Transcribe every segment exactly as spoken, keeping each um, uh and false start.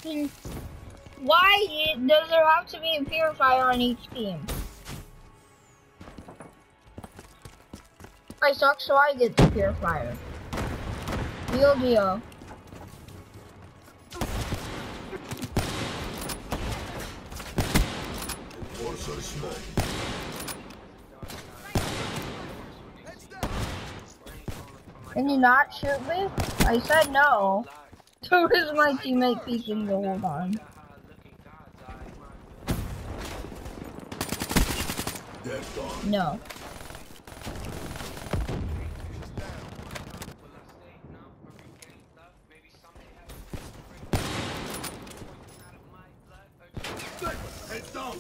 Hmm. Why does there have to be a purifier on each team? I suck, so I get the purifier. Deal, deal. Can you not shoot me? I said no. So is my teammate peeking the whole time? No. Heads down.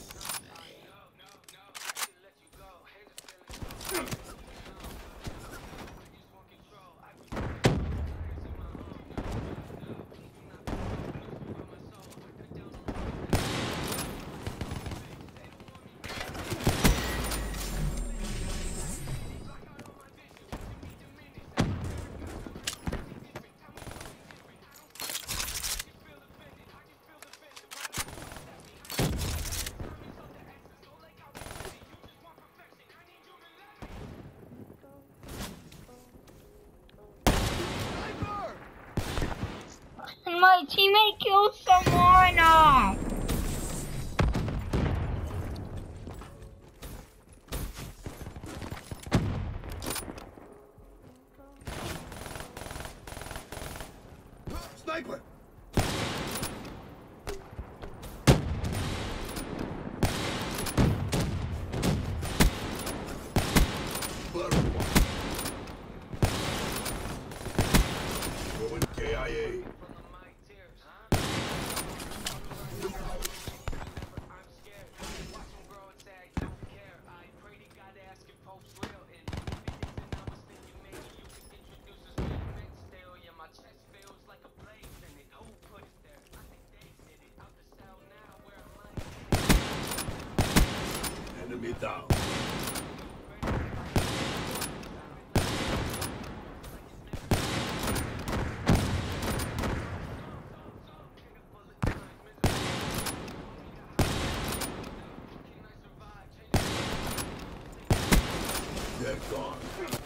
And my teammate killed someone! Uh. Sniper! Going K I A. Enemy down. They're gone.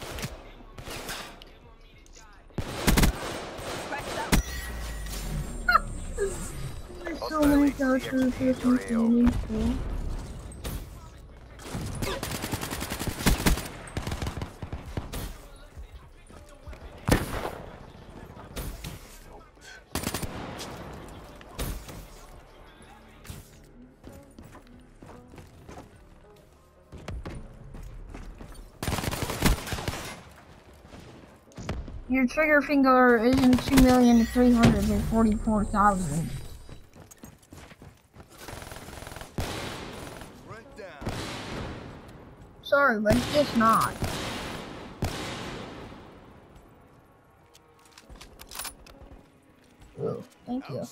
So many characters with me. Your trigger finger isn't two million three hundred and forty-four thousand. Sorry, but it's just not. Ooh, thank you.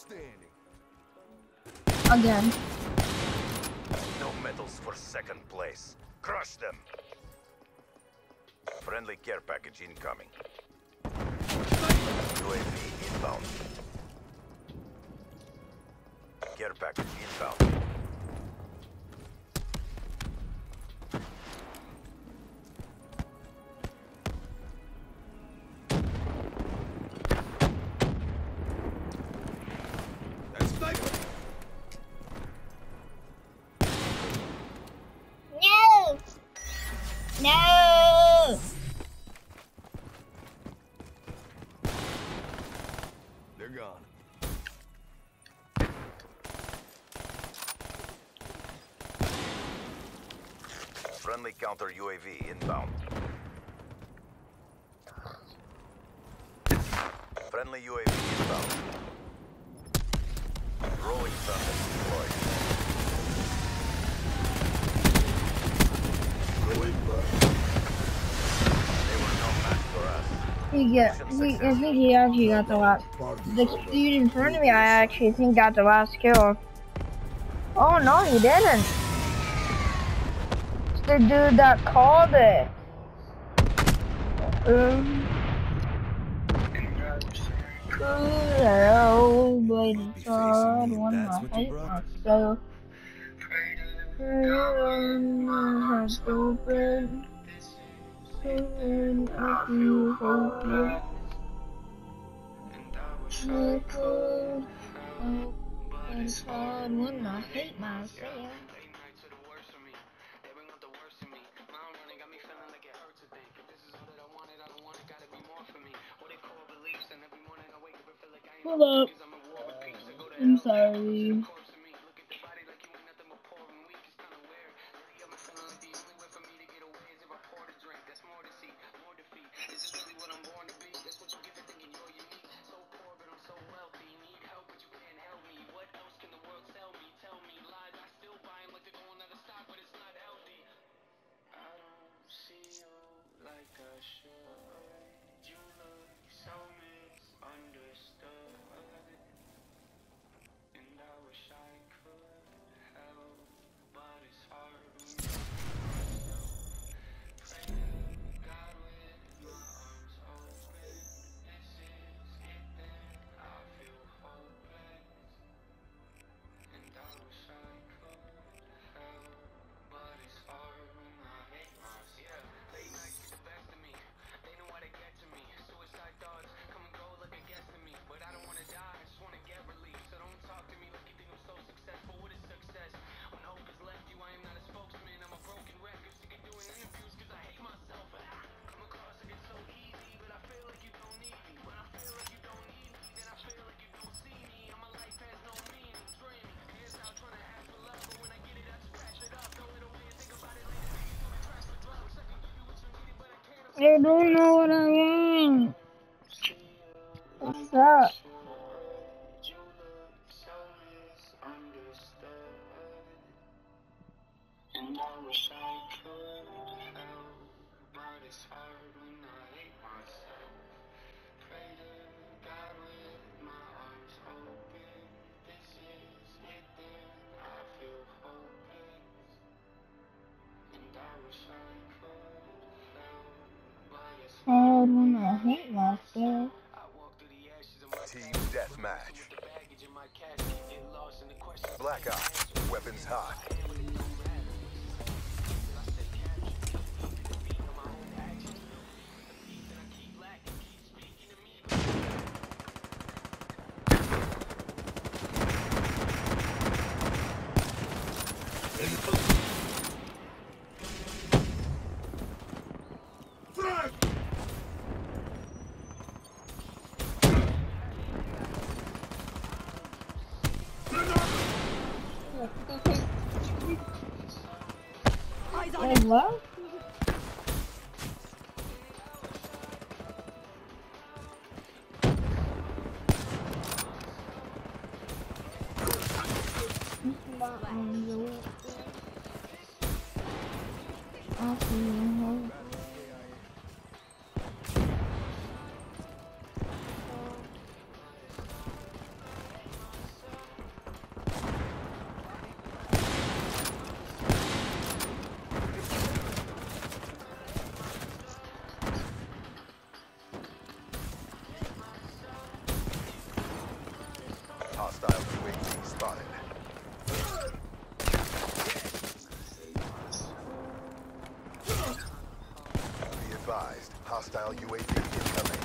Again. No medals for second place. Crush them. Friendly care package incoming. U A V inbound. Care package inbound. That's sniper. No! No! They're gone. Friendly counter U A V inbound. Friendly U A V inbound. Rolling thunder deployed. Going back. They were no match for us. He get, he, I think he actually got the last. The dude in front of me, I actually think got the last kill. Oh no, he didn't. It's the dude that called it. Um. Cool. but it's hard when I hate myself. I'm stupid. And I feel hopeless. I could hope, but it's hard when I hate myself. Hold up. I'm sorry. I don't know what I want. What's up? And I wish I could help, but it's hard when I hate myself. Pray to God with my arms open. This is it then, I feel hopeless. And I wish I could help, but it's hard when I hate myself. Team deathmatch. Black Ops, weapons hot. Wait, what? Hostile U A V spotted. Be advised, hostile U A V incoming.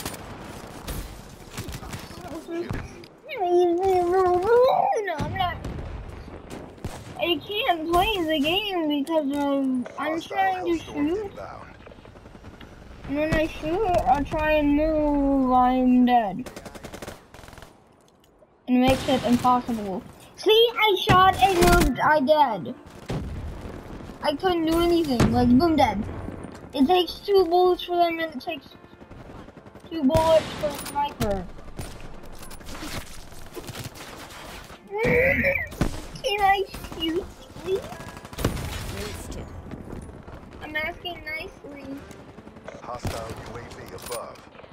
No, I'm not. I can't play the game because of I'm trying to shoot. And when I shoot, I'll try and move, I'm dead. And it makes it impossible. See, I shot and moved, I dead. I couldn't do anything, like boom, dead. It takes two bullets for them and it takes two bullets for a sniper. Can I shoot, please? I'm asking nicely. Hostile U A V above.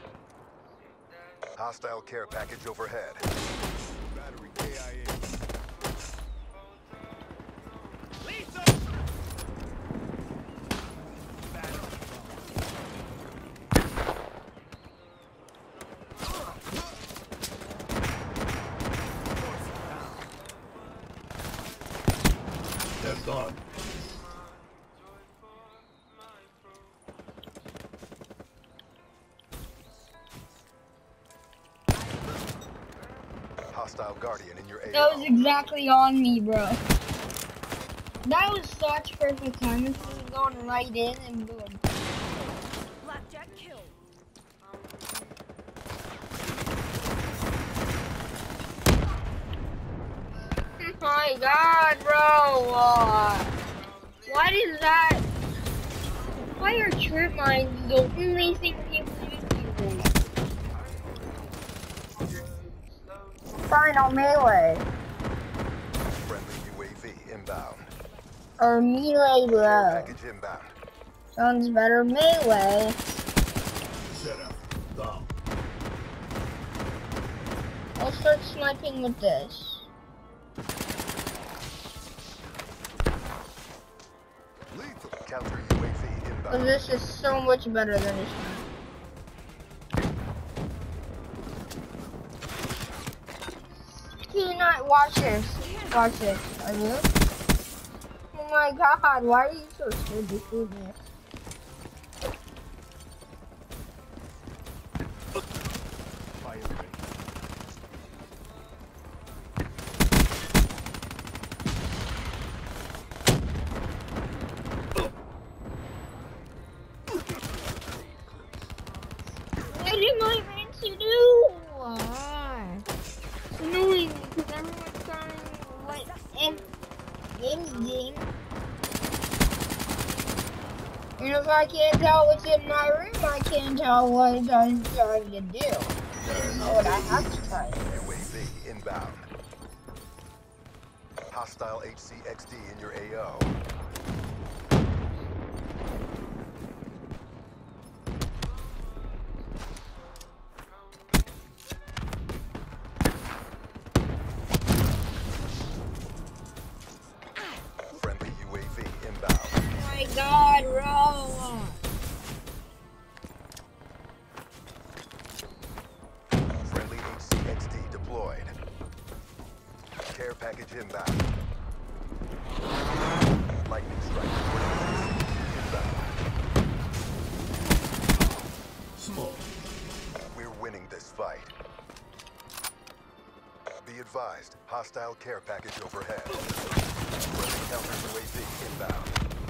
Hostile care package overhead. Battery K I A. done. Hostile Guardian in your A O. That was exactly on me, bro. That was such perfect timing. This was going right in and boom. Blackjack kill. My God, bro. Uh, why is that? Why are trip mines the only thing people use these days? Fine on melee. Friendly U A V inbound. Or melee, Care bro. package inbound. Sounds better melee. Set up. Down. I'll start sniping with this. Lethal. Counter U A V But inbound. this is so much better than this. Do not watch this. Watch this. Are you? Oh my God! Why are you so scared to shoot me? Fire ready. What am I meant to do? Why? It's annoying because everyone's trying what and anything. And if I can't tell what's in my room, I can't tell what I'm trying to do. I don't know what I have to try. U A V inbound. Hostile H C X D in your A O. Friendly U A V inbound. Oh my God, bro. Friendly H C X D deployed. Care package inbound. Lightning strike. Inbound. Smoke. We're winning this fight. Be advised, hostile care package overhead. Friendly counter U A V inbound.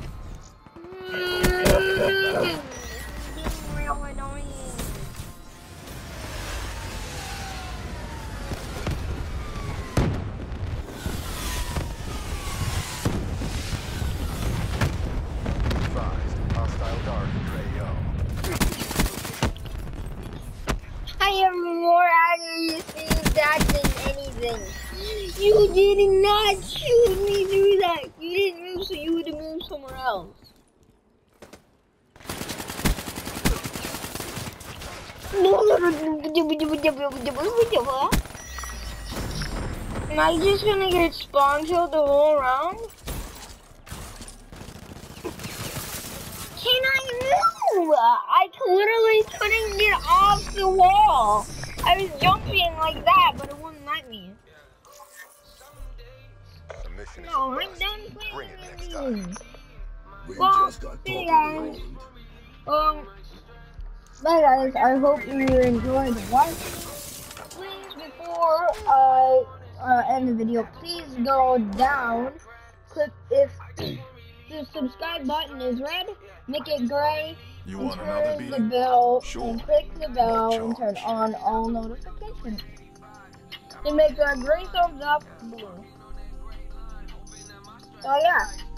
Mm, being real annoying. Advised, hostile guard in your A O. I am more angry to see that than anything. You did not shoot me through that. You didn't move, so you would have moved somewhere else. Am I just gonna get spawn killed the whole round? Can I move? I literally couldn't get off the wall. I was jumping like that, but it wouldn't let me. The mission is No, a I'm bust. done Bring it next playing time. these. We Well, just got hey, properly guys. owned. Um, bye guys, I hope you enjoyed watching. Please, before I uh, end the video, please go down, click if the subscribe button is red, make it gray, You and want another turn the beat? bell, Sure. and click the bell, No and turn charge. on all notifications. And make a great thumbs up blue. So yeah.